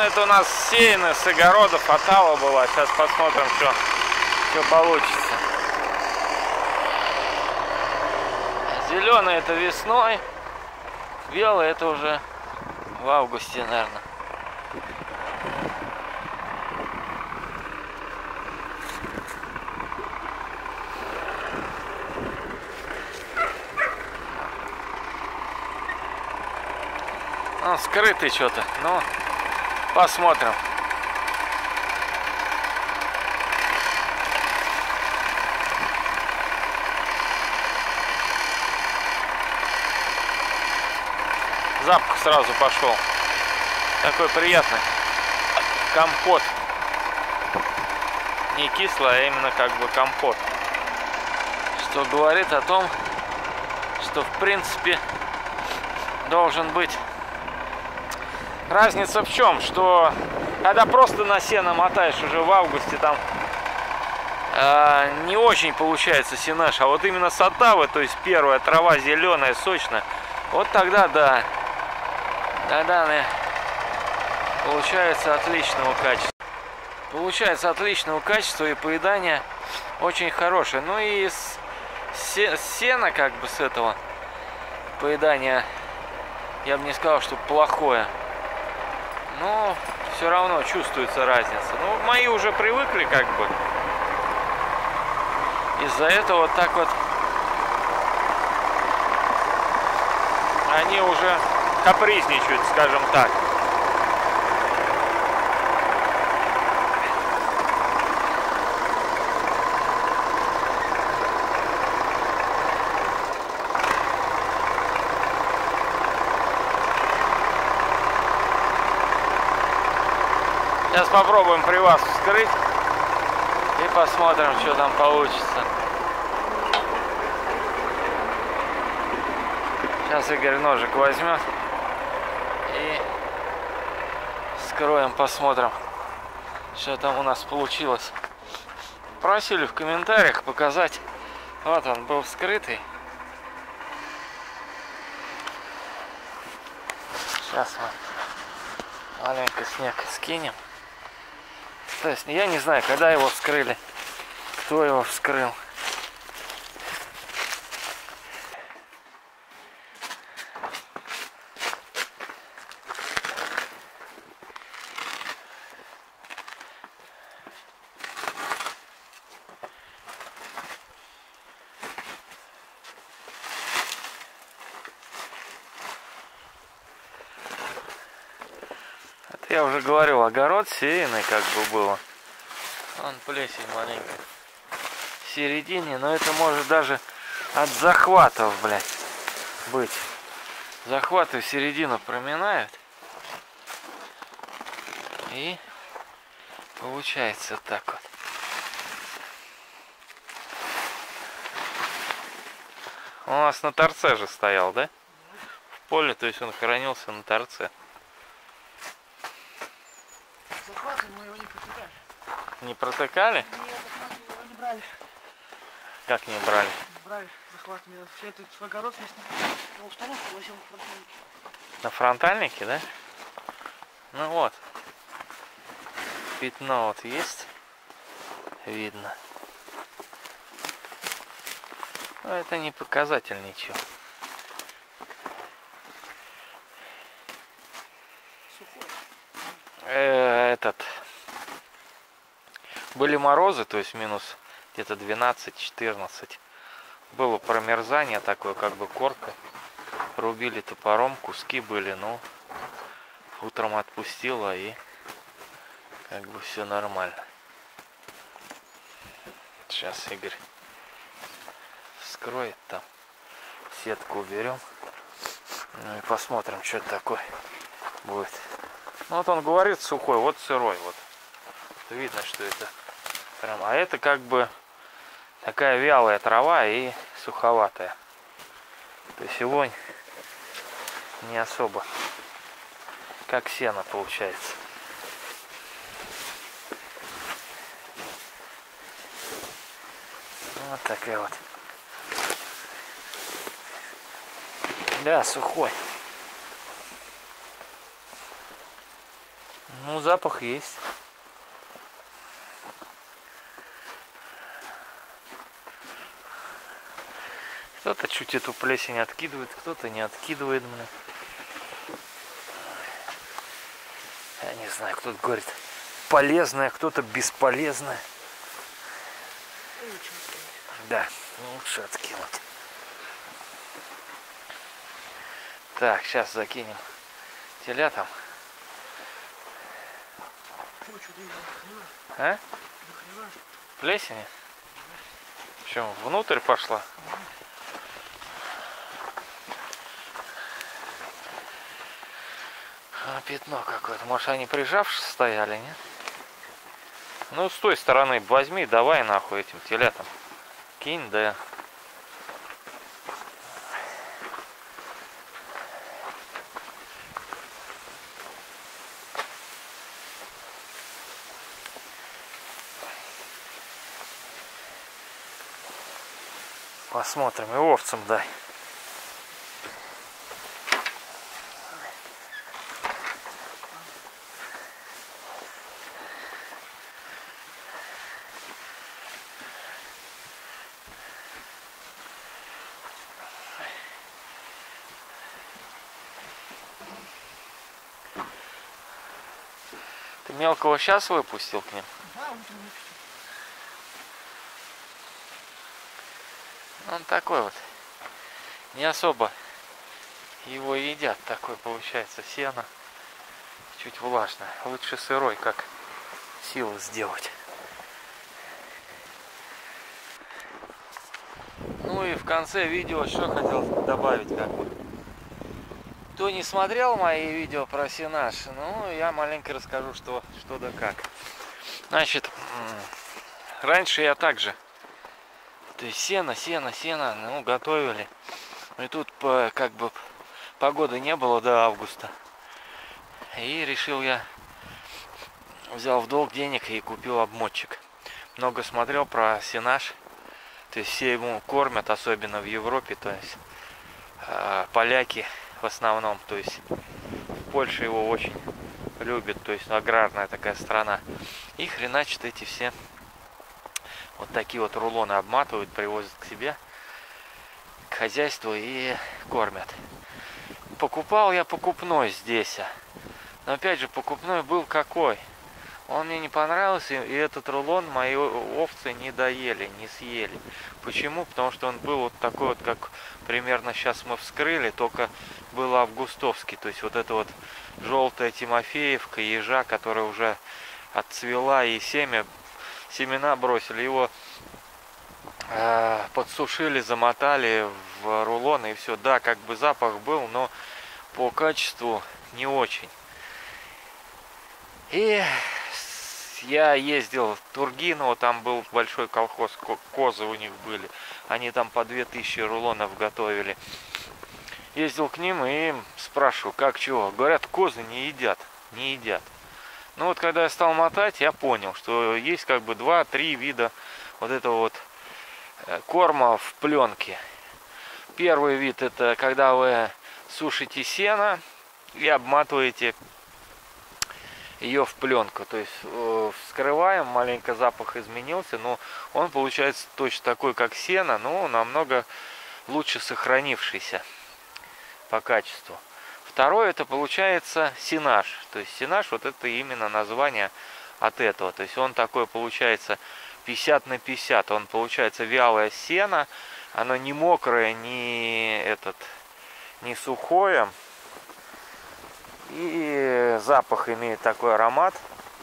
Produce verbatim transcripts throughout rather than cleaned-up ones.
это у нас сеяно с огородов, отала была. Сейчас посмотрим, что, что получится. Зеленый это весной, белый это уже в августе, наверное. Он скрытый что-то, ну, посмотрим. Запах сразу пошел. Такой приятный компот. Не кислый, а именно как бы компот. Что говорит о том, что в принципе должен быть. Разница в чем? Что когда просто на сено мотаешь уже в августе, там э, не очень получается сенаж. А вот именно с отавы, то есть первая трава зеленая, сочная, вот тогда да. Тогда она получается отличного качества. Получается отличного качества, и поедание очень хорошее. Ну и с, с сена, как бы с этого поедания, я бы не сказал, что плохое. Но все равно чувствуется разница. Ну, мои уже привыкли, как бы. Из-за этого вот так вот они уже капризничают, скажем так. Сейчас попробуем при вас вскрыть и посмотрим, что там получится. Сейчас Игорь ножик возьмет и вскроем, посмотрим, что там у нас получилось. Просили в комментариях показать. Вот он был вскрытый. Сейчас мы маленько снег скинем. То есть я не знаю, когда его вскрыли, кто его вскрыл. Я уже говорил, огород сеянный как бы было. Вон плесень маленькая в середине, но это может даже от захватов, блядь, быть. Захваты в середину проминают. И получается вот так вот. Он у нас на торце же стоял, да? В поле, то есть он хранился на торце. Захваты мы его не протыкали. Не протыкали? Нет, мы его не брали. Как не брали? Брали захват. Я все это свой огород местный. Я установку возил на фронтальнике. На фронтальнике, да? Ну вот. Пятно вот есть. Видно. Но это не показатель ничего. Э, этот. Были морозы, то есть минус где-то двенадцать-четырнадцать. Было промерзание такое, как бы корка. Рубили топором, куски были, но утром отпустило, и как бы все нормально. Сейчас Игорь вскроет там. Сетку уберем. Ну и посмотрим, что это такое будет. Ну вот он говорит сухой, вот сырой. Вот. Видно, что это прям. А это как бы такая вялая трава и суховатая. То есть его не особо как сено получается. Вот такая вот. Да, сухой. Ну, запах есть. Кто-то чуть эту плесень откидывает, кто-то не откидывает, блин. Я не знаю, кто-то говорит полезная, кто-то бесполезная. Да, лучше откинуть. Так, сейчас закинем телятам. А? Плесень? Почему? Внутрь пошла? А, пятно какое-то. Может, они прижавшись стояли, нет? Ну, с той стороны возьми, давай нахуй этим телятам. Кинь, да. Посмотрим, и овцам дай. Ты мелкого сейчас выпустил к ним? Да, он там выпустил. Он такой вот. Не особо его едят. Такой получается сено. Чуть влажное. Лучше сырой, как силу сделать. Ну и в конце видео что хотел добавить, как бы. Кто не смотрел мои видео про сенаж, ну я маленько расскажу, что, что да как. Значит, раньше я также, то есть сено, сено, сено, ну готовили. И тут по, как бы погоды не было до августа. И решил я, взял в долг денег и купил обмотчик. Много смотрел про сенаж. То есть все ему кормят, особенно в Европе, то есть э, поляки в основном, то есть в Польше его очень любят, то есть аграрная такая страна. И хреначит эти все вот такие вот рулоны обматывают, привозят к себе, к хозяйству и кормят. Покупал я покупной здесь, но опять же покупной был какой? Он мне не понравился, и этот рулон мои овцы не доели, не съели. Почему? Потому что он был вот такой вот, как примерно сейчас мы вскрыли, только был августовский. То есть вот это вот желтая тимофеевка, ежа, которая уже отцвела, и семя, семена бросили, его э, подсушили, замотали в рулон, и все. Да, как бы запах был, но по качеству не очень. И я ездил в Тургиново, там был большой колхоз, козы у них были. Они там по две тысячи рулонов готовили. Ездил к ним и спрашиваю, как чего. Говорят, козы не едят, не едят. Ну вот когда я стал мотать, я понял, что есть как бы два-три вида вот этого вот корма в пленке. Первый вид — это когда вы сушите сено и обматываете ее в пленку, то есть э, вскрываем, маленько запах изменился, но он получается точно такой, как сено, но намного лучше сохранившийся по качеству. Второе — это получается сенаж, то есть сенаж, вот это именно название от этого, то есть он такой получается пятьдесят на пятьдесят, он получается вялое сено, оно не мокрое, не этот, не сухое. И запах имеет такой аромат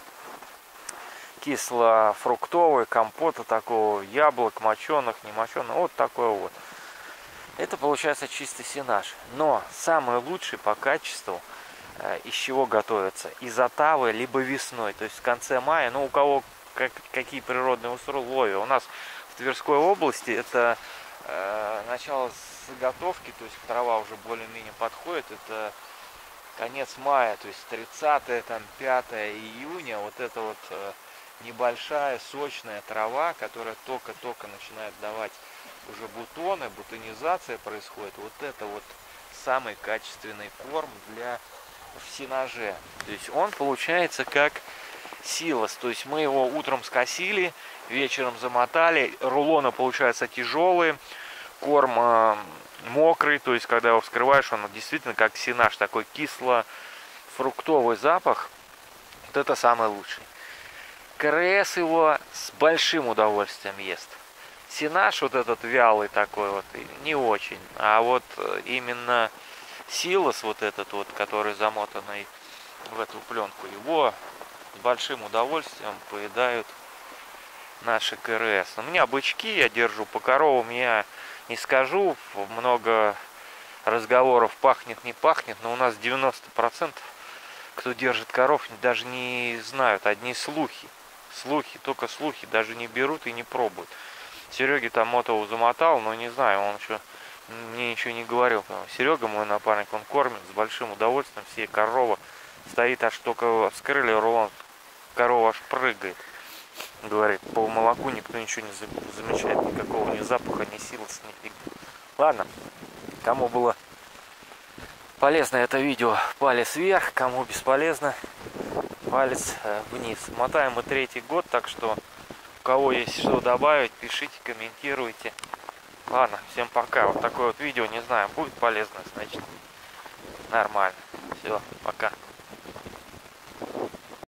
кисло-фруктовый, компота такого, яблок, моченых, не моченых, вот такой вот. Это получается чистый сенаж. Но самый лучший по качеству, э, из чего готовится? Из отавы, либо весной, то есть в конце мая. Ну, у кого как, какие природные условия. У нас в Тверской области это э, начало заготовки, то есть трава уже более-менее подходит, это конец мая, то есть тридцатое, там, пятое июня, вот это вот э, небольшая сочная трава, которая только-только начинает давать уже бутоны, бутонизация происходит. Вот это вот самый качественный корм для в сенаже. То есть он получается как силос. То есть мы его утром скосили, вечером замотали. Рулоны получаются тяжелые. Корм э, мокрый. То есть когда его вскрываешь, он действительно как сенаж. Такой кисло-фруктовый запах. Вот это самый лучший. КРС его с большим удовольствием ест. Сенаж вот этот вялый такой вот не очень. А вот именно силос вот этот вот, который замотанный в эту пленку, его с большим удовольствием поедают наши КРС. У меня бычки, я держу по коровам, я не скажу, много разговоров пахнет, не пахнет, но у нас девяносто процентов, кто держит коров, даже не знают, одни слухи. Слухи, только слухи, даже не берут и не пробуют. Сереге там мотову замотал, но не знаю, он еще мне ничего не говорил. Серега, мой напарник, он кормит с большим удовольствием, все корова стоит, аж только вскрыли рулон, корова аж прыгает. Говорит, по молоку никто ничего не замечает, никакого ни запаха, ни силос, ни фиг. Ладно, кому было полезно это видео, палец вверх, кому бесполезно, палец вниз. Мотаем мы третий год, так что у кого есть что добавить, пишите, комментируйте. Ладно, всем пока. Вот такое вот видео, не знаю, будет полезно, значит нормально. Все, пока.